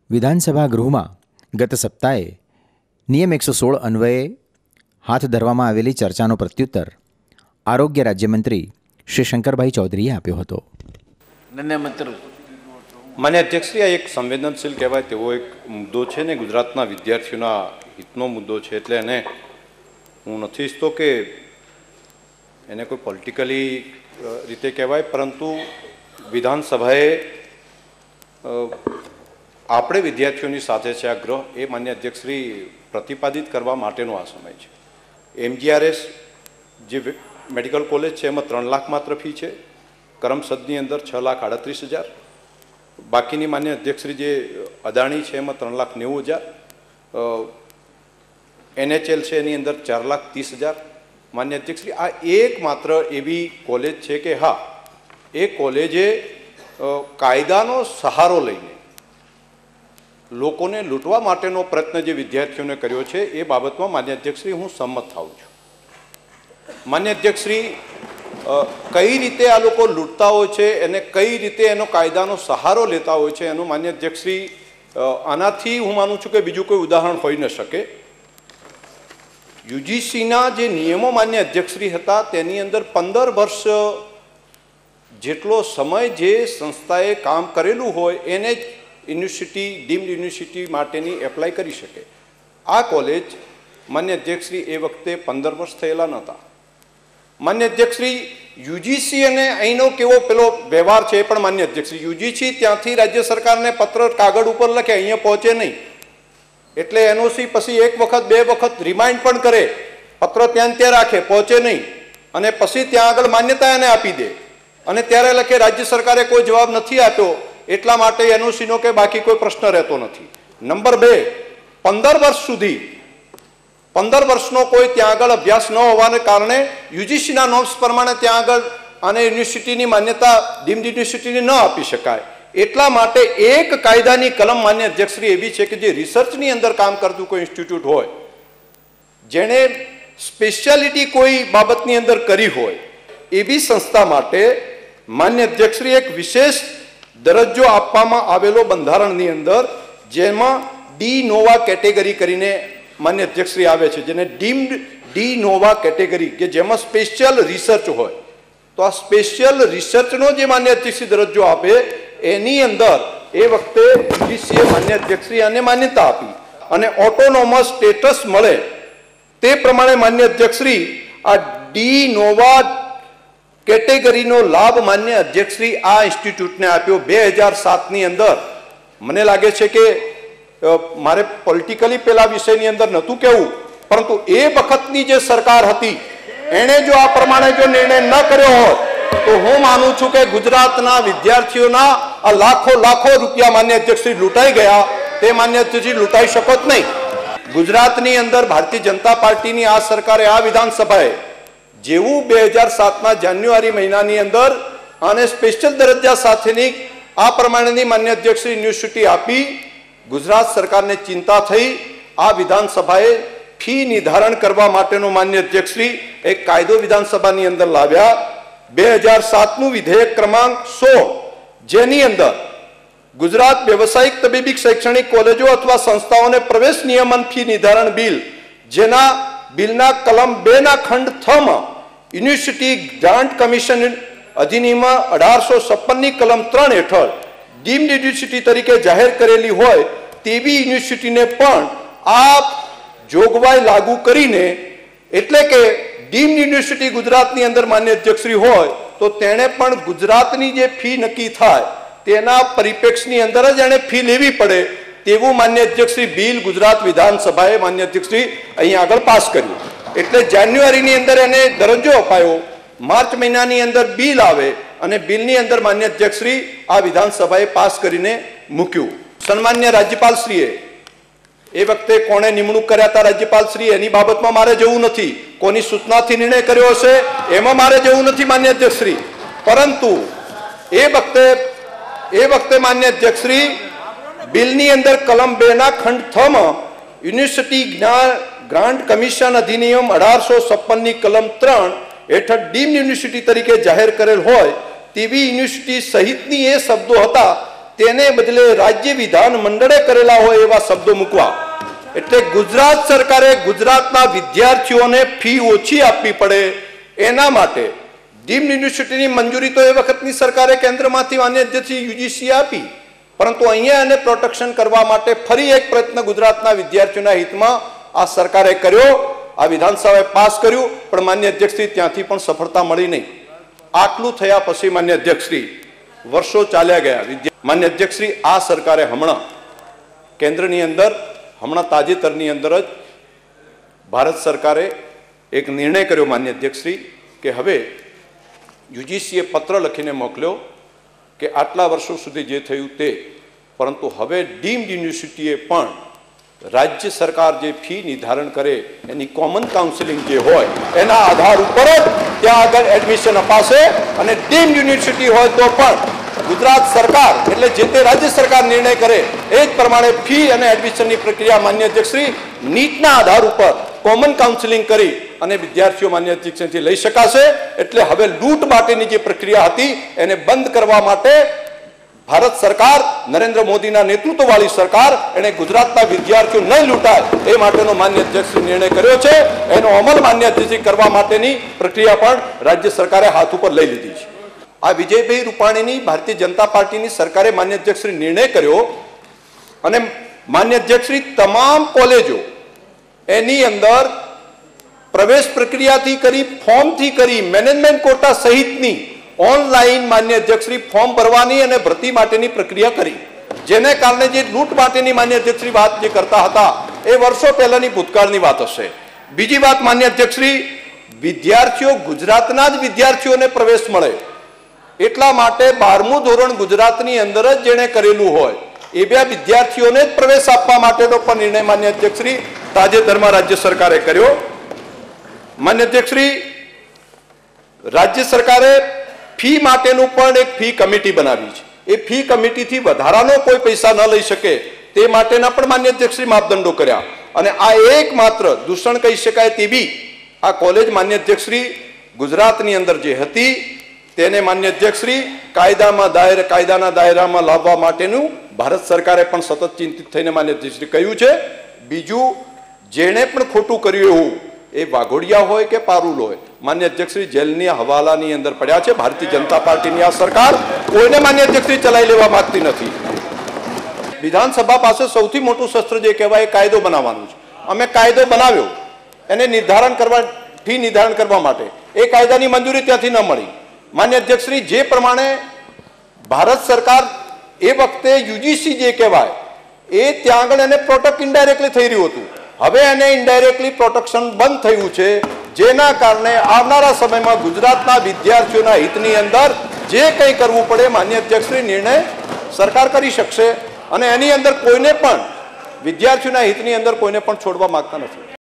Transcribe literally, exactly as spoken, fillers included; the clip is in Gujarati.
વિધાનસભા ગૃહમાં ગત સપ્તાહે નિયમ એકસો સોળ અન્વયે હાથ ધરવામાં આવેલી ચર્ચાનો પ્રત્યુત્તર આરોગ્ય રાજ્યમંત્રી શ્રી શંકરભાઈ ચૌધરીએ આપ્યો હતો. માન્ય અધ્યક્ષશ્રી, આ એક સંવેદનશીલ કહેવાય તેવો એક મુદ્દો છે ને ગુજરાતના વિદ્યાર્થીઓના હિતનો મુદ્દો છે, એટલે એને હું નથી ઈચ્છતો કે એને કોઈ પોલિટિકલી રીતે કહેવાય, પરંતુ વિધાનસભાએ આપણે વિદ્યાર્થીઓની સાથે છે આ ગ્રહ, એ માન્ય અધ્યક્ષશ્રી પ્રતિપાદિત કરવા માટેનો આ સમય છે. એમજીઆરએસ જે મેડિકલ કોલેજ છે એમાં ત્રણ લાખ માત્ર ફી છે, કરમસદની અંદર છ લાખ આડત્રીસ હજાર, બાકીની માન્ય અધ્યક્ષશ્રી જે અદાણી છે એમાં ત્રણ લાખ નેવું હજાર, એનએચએલ છે એની અંદર ચાર લાખ ત્રીસ હજાર. માન્ય અધ્યક્ષશ્રી, આ એક માત્ર એવી કોલેજ છે કે હા, એ કોલેજે કાયદાનો સહારો લઈને લોકોને લૂંટવા માટેનો પ્રયત્ન જે વિદ્યાર્થીઓને કર્યો છે એ બાબતમાં માન્ય અધ્યક્ષશ્રી હું સંમત થાઉં છું. માન્ય અધ્યક્ષશ્રી, કઈ રીતે આ લોકો લૂંટતા હોય છે અને કઈ રીતે એનો કાયદાનો સહારો લેતા હોય છે એનું માન્ય અધ્યક્ષશ્રી આનાથી હું માનું છું કે બીજું કોઈ ઉદાહરણ હોઈ ન શકે. યુજીસીના જે નિયમો માન્ય અધ્યક્ષશ્રી હતા તેની અંદર પંદર વર્ષ જેટલો સમય જે સંસ્થાએ કામ કરેલું હોય એને જ યુનિવર્સિટી ડીમ્ડ યુનિવર્સિટી માટેની એપ્લાય કરી શકે. આ કોલેજ માન્ય અધ્યક્ષશ્રી એ વખતે પંદર વર્ષ થયેલા નહોતા. માન્ય અધ્યક્ષશ્રી, યુજીસી અને અહીંનો કેવો પેલો વ્યવહાર છે એ પણ માન્ય અધ્યક્ષશ્રી, યુજીસી ત્યાંથી રાજ્ય સરકારને પત્ર કાગળ ઉપર લખે, અહીંયા પહોંચે નહીં, એટલે એનઓસી પછી એક વખત બે વખત રિમાઇન્ડ પણ કરે, પત્ર ત્યાં ત્યાં રાખે, પહોંચે નહીં, અને પછી ત્યાં આગળ માન્યતા એને આપી દે, અને ત્યારે લખે રાજ્ય સરકારે કોઈ જવાબ નથી આપ્યો એટલા માટે એનઓસીનો કે બાકી કોઈ પ્રશ્ન રહેતો નથી. નંબર બે, પંદર વર્ષ સુધી પંદર વર્ષનો કોઈ ત્યાં આગળ અભ્યાસ ન હોવાને કારણે યુજીસીના નોર્મ્સ પ્રમાણે ત્યાં આગળ આને યુનિવર્સિટીની માન્યતા ડીમ્ડ યુનિવર્સિટીની ન આપી શકાય. એટલા માટે એક કાયદાની કલમ માન્ય અધ્યક્ષશ્રી એવી છે કે જે રિસર્ચની અંદર કામ કરતું કોઈ ઇન્સ્ટિટ્યૂટ હોય, જેણે સ્પેશિયાલિટી કોઈ બાબતની અંદર કરી હોય, એવી સંસ્થા માટે માન્ય અધ્યક્ષશ્રી એક વિશેષ દરજ્જો આપવામાં આવેલો બંધારણની અંદર, જેમાં ડી નોવા કેટેગરી કરીને માન્ય અધ્યક્ષશ્રી આવે છે, જેને ડીમ્ડ ડી નોવા કેટેગરી, કે જેમાં સ્પેશિયલ રિસર્ચ હોય. તો આ સ્પેશિયલ રિસર્ચનો જે માન્ય અધ્યક્ષશ્રી દરજ્જો આપે એની અંદર એ વખતે યુજીસીએ માન્ય અધ્યક્ષશ્રી આને માન્યતા આપી અને ઓટોનોમસ સ્ટેટસ મળે તે પ્રમાણે માન્ય અધ્યક્ષશ્રી આ ડી નોવા કેટેગરીનો લાભ માન્ય અધ્યક્ષશ્રી આ ઇન્સ્ટિટ્યૂટને આપ્યો બે હજાર સાતની અંદર. મને લાગે છે કે મારે પોલિટિકલી પેલા વિષયની અંદર નહોતું કહેવું, પરંતુ એ વખતની જે સરકાર હતી એણે જો આ પ્રમાણે જો નિર્ણય ન કર્યો હોત તો હું માનું છું કે ગુજરાતના વિદ્યાર્થીઓના આ લાખો લાખો રૂપિયા માન્ય અધ્યક્ષશ્રી લૂંટાઈ ગયા, તે માન્ય અધ્યક્ષશ્રી લૂંટાઈ શકત નહીં. ગુજરાતની અંદર ભારતીય જનતા પાર્ટીની આ સરકારે, આ વિધાનસભાએ જેવું બે હજાર સાતના જાન્યુઆરી મહિનાની અંદર આને સ્પેશિયલ દરજ્જા સાથેની આ પ્રમાણેની માન્ય અધ્યક્ષશ્રી યુનિવર્સિટી આપી, ગુજરાત સરકારને ચિંતા થઈ. આ વિધાનસભાએ ફી નિર્ધારણ કરવા માટેનો માન્ય અધ્યક્ષશ્રી એક કાયદો વિધાનસભાની અંદર લાવ્યા, બે હજાર સાતનું વિધેયક ક્રમાંક સોળ, જેની અંદર ગુજરાત વ્યવસાયિક તબીબી શૈક્ષણિક કોલેજો અથવા સંસ્થાઓને પ્રવેશ નિયમન ફી નિર્ધારણ બિલ, જેના બિલના કલમ બે ના ખંડ થ માં યુનિવર્સિટી ગ્રાન્ટ કમિશન અધિનિયમ અઢારસો છપ્પનની કલમ ત્રણ હેઠળ ડીમ્ડ યુનિવર્સિટી તરીકે જાહેર કરેલી હોય તેવી યુનિવર્સિટીને પણ આ જોગવાઈ લાગુ કરીને, એટલે કે ડીમ્ડ યુનિવર્સિટી ગુજરાતની અંદર માન્ય અધ્યક્ષશ્રી હોય તો તેણે પણ ગુજરાતની જે ફી નક્કી થાય તેના પરિપ્રેક્ષની અંદર જ એને ફી લેવી પડે તેવું માન્ય અધ્યક્ષશ્રી બિલ ગુજરાત વિધાનસભાએ માન્ય અધ્યક્ષશ્રી અહીં આગળ પાસ કર્યું. એટલે જાન્યુઆરીની અંદર એને દરજ્જો અપાયો, માર્ચ મહિનાની અંદર બિલ આવે અને બિલની અંદર માન્ય અધ્યક્ષશ્રી આ વિધાનસભાએ પાસ કરીને મૂક્યું. સન્માન્ય રાજ્યપાલશ્રીએ એ વખતે કોણે નિમણૂક કર્યા હતા રાજ્યપાલશ્રી એની બાબતમાં મારે જવું નથી, કોની સૂચનાથી નિર્ણય કર્યો હશે એમાં મારે જવું નથી માન્ય અધ્યક્ષશ્રી, પરંતુ એ વખતે એ વખતે માન્ય અધ્યક્ષશ્રી બિલની અંદર કલમ બે ના ખંડ થ માં યુનિવર્સિટી ગ્રાન્ટ કમિશન અધિનિયમ અઢારસો છપ્પનની કલમ ત્રણ હેઠળ ડીમ્ડ યુનિવર્સિટી તરીકે જાહેર કરેલ હોય તેવી યુનિવર્સિટી સહિતની એ શબ્દો હતા તેને બદલે રાજ્ય વિધાન મંડળે કરેલા હોય એવા શબ્દો મૂકવા. એટલે ગુજરાત સરકારે ગુજરાતના વિદ્યાર્થીઓને ફી ઓછી આપવી પડે એના માટે ડીમ્ડ યુનિવર્સિટીની મંજૂરી તો એ વખતની સરકારે કેન્દ્રમાંથી માન્ય અધ્યક્ષ યુજીસી આપી, પરંતુ અહીંયા એને પ્રોટેક્શન કરવા માટે ફરી એક પ્રયત્ન ગુજરાતના વિદ્યાર્થીઓના હિતમાં આ સરકારે કર્યો. આ વિધાનસભાએ પાસ કર્યું, પણ માન્ય અધ્યક્ષશ્રી ત્યાંથી પણ સફળતા મળી નહીં. આટલું થયા પછી માન્ય અધ્યક્ષશ્રી વર્ષો ચાલ્યા ગયા. માન્ય અધ્યક્ષશ્રી આ સરકારે હમણાં કેન્દ્રની અંદર હમણાં તાજેતરની અંદર જ ભારત સરકારે એક નિર્ણય કર્યો માન્ય અધ્યક્ષશ્રી કે હવે યુજીસીએ પત્ર લખીને મોકલ્યો કે આટલા વર્ષો સુધી જે થયું તે, પરંતુ હવે ડીમ્ડ યુનિવર્સિટીએ પણ રાજ્ય સરકાર જે ફી નિર્ધારણ કરે એની કોમન કાઉન્સિલિંગ જે હોય એના આધાર ઉપર જ ત્યાં આગળ એડમિશન અપાશે. અને ડીમ્ડ યુનિવર્સિટી હોય તો પણ ગુજરાત સરકાર એટલે જે તે રાજ્ય સરકાર નિર્ણય કરે એ જ પ્રમાણે ફી અને એડમિશનની પ્રક્રિયા માન્ય અધ્યક્ષશ્રી નીટના આધાર ઉપર કોમન કાઉન્સિલિંગ કરી અને વિદ્યાર્થીઓ માન્ય અધ્યક્ષથી લઈ શકાશે. એટલે હવે લૂંટ માટેની જે પ્રક્રિયા હતી એને બંધ કરવા માટે ભારત સરકાર, નરેન્દ્ર મોદીના નેતૃત્વવાળી સરકાર, એને ગુજરાતના વિદ્યાર્થીઓ નહીં લૂંટાય એ માટેનો માન્ય અધ્યક્ષશ્રી નિર્ણય કર્યો છે. એનો અમલ માન્ય અધ્યક્ષશ્રી કરવા માટેની પ્રક્રિયા પણ રાજ્ય સરકારે હાથ ઉપર લઈ લીધી છે. આ વિજયભાઈ રૂપાણીની ભારતીય જનતા પાર્ટીની સરકારે માન્ય અધ્યક્ષશ્રી નિર્ણય કર્યો અને માન્ય અધ્યક્ષશ્રી તમામ કોલેજો એની અંદર પ્રવેશ પ્રક્રિયાથી કરી, ફોર્મથી કરી, મેનેજમેન્ટ કોટા સહિતની ઓનલાઈન માન્ય અધ્યક્ષશ્રી ફોર્મ ભરવાની અને ભરતી માટેની પ્રક્રિયા કરી, જેને કારણે જે લૂંટ માટેની માન્ય અધ્યક્ષશ્રી વાત જે કરતા હતા એ વર્ષો પહેલાની ભૂતકાળની વાત હશે. બીજી વાત માન્ય અધ્યક્ષશ્રી, વિદ્યાર્થીઓ ગુજરાતના જ વિદ્યાર્થીઓને પ્રવેશ મળે એટલા માટે બારમું ધોરણ ગુજરાતની અંદર જ જેણે કરેલું હોય એ બે વિદ્યાર્થીઓને જ પ્રવેશ આપવા માટેનો પણ નિર્ણય માન્ય અધ્યક્ષશ્રી તાજેતરમાં રાજ્ય સરકારે કર્યો. માન્ય અધ્યક્ષશ્રી, રાજ્ય સરકારે ફી માટેનું પણ એક ફી કમિટી બનાવી છે. એ ફી કમિટીથી વધારાનો કોઈ પૈસા ન લઈ શકે તે માટેના પણ માન્ય અધ્યક્ષશ્રી માપદંડો કર્યા. અને આ એકમાત્ર દૂષણ કહી શકાય તેવી આ કોલેજ માન્ય અધ્યક્ષશ્રી ગુજરાતની અંદર જે હતી તેને માન્ય અધ્યક્ષશ્રી કાયદામાં દાયરે કાયદાના દાયરામાં લાવવા માટેનું ભારત સરકારે પણ સતત ચિંતિત થઈને માન્ય અધ્યક્ષશ્રી કહ્યું છે. બીજું, જેણે પણ ખોટું કર્યું એવું એ વાઘોડિયા હોય કે પારુલ હોય, માન્ય અધ્યક્ષશ્રી જેલની હવાલાની અંદર પડ્યા છે. ભારતીય જનતા પાર્ટીની આ સરકાર કોઈને માન્ય અધ્યક્ષશ્રી ચલાવી લેવા માંગતી નથી. વિધાનસભા પાસે સૌથી મોટું શસ્ત્ર જે કહેવાય એ કાયદો બનાવવાનું છે. અમે કાયદો બનાવ્યો, એને નિર્ધારણ કરવા, ફી નિર્ધારણ કરવા માટે એ કાયદાની મંજૂરી ત્યાંથી ન મળી. માન્ય અધ્યક્ષશ્રી, જે પ્રમાણે ભારત સરકાર એ વખતે યુજીસી જે કહેવાય એ ત્યાં આગળ એને પ્રોટેક્ટ ઇનડાયરેક્ટલી થઈ રહ્યું હતું, હવે એને ઇનડાયરેક્ટલી પ્રોટેક્શન બંધ થયું છે, જેના કારણે આવનારા સમયમાં ગુજરાતના વિદ્યાર્થીઓના હિતની અંદર જે કંઈ કરવું પડે માન્ય અધ્યક્ષશ્રી નિર્ણય સરકાર કરી શકશે. અને એની અંદર કોઈને પણ વિદ્યાર્થીઓના હિતની અંદર કોઈને પણ છોડવા માંગતા નથી.